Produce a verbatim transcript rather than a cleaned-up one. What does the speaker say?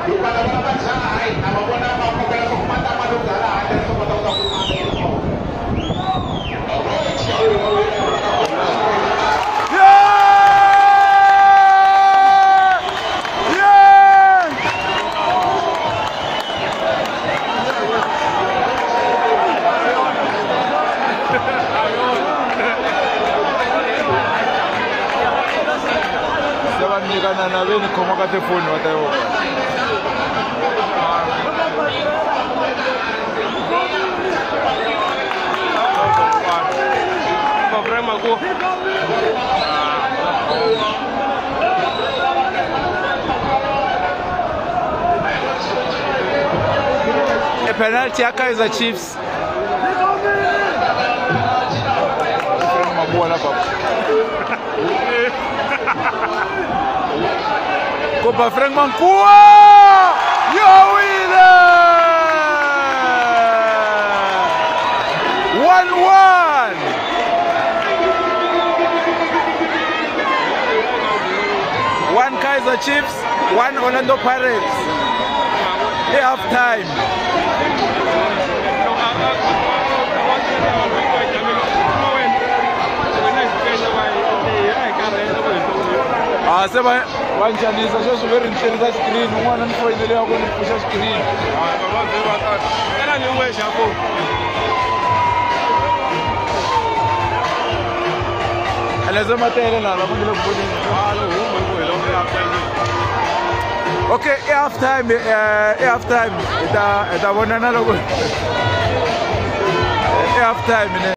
na veni como ka telefone wa tayo ba vrema go a penalty ya Kaizer Chiefs vrema bola baba Copa Frank Mancua! Yo winner! one one! One Kaizer Chiefs, one Orlando Pirates. Half time. Ah, se vai wanjanisa sweswi ve ri ni tirhisa screen un'wana ni foyinele ya ku ni pfuxa screen ela ni wexa ko elezo matele la la mangile ku boni okay half time uh, half time ita ita bonana loko half time